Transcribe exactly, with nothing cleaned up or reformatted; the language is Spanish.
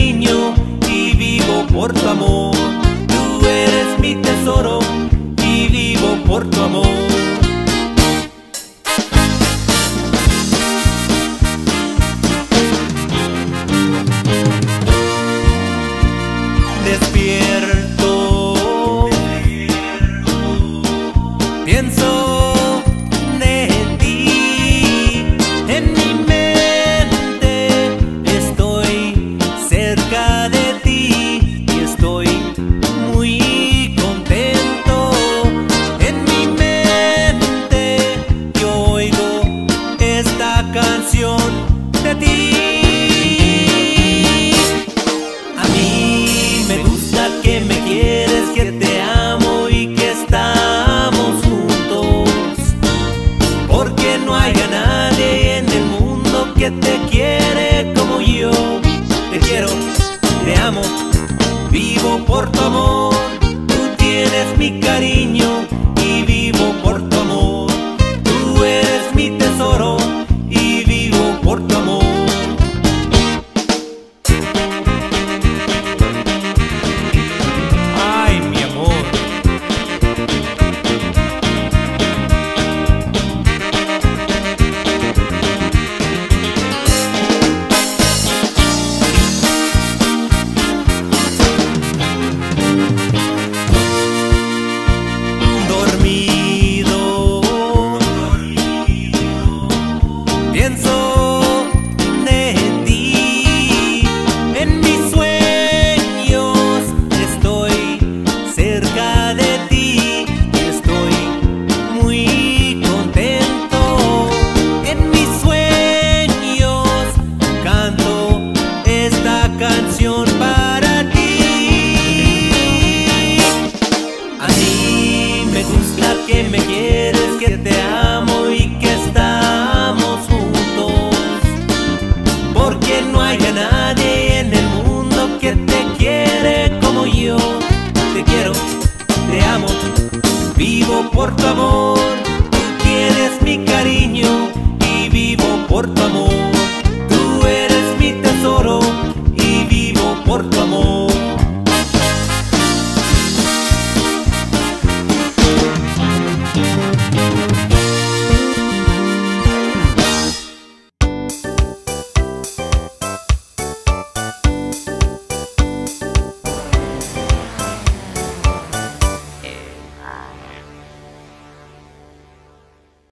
cariño y vivo por tu amor. Tú eres mi tesoro y vivo por tu amor. Despierto, pienso en ti, en mi mente estoy cerca de ti y estoy muy contento. En mi mente yo oigo esta canción de ti. Que me quieres, que te amo y que estamos juntos, porque no hay a nadie en el mundo que te quiere como yo. Te quiero, te amo, vivo por tu amor. Tú tienes mi cariño y vivo por tu amor. Tú eres mi tesoro y vivo por tu amor. Pienso en ti, en mis sueños estoy cerca de ti y estoy muy contento. En mis sueños canto esta canción para ti. A mí me gusta que me quieres, que te amo y que estamos juntos, porque no hay a nadie en el mundo que te quiere como yo. Te quiero, te amo, vivo por tu amor.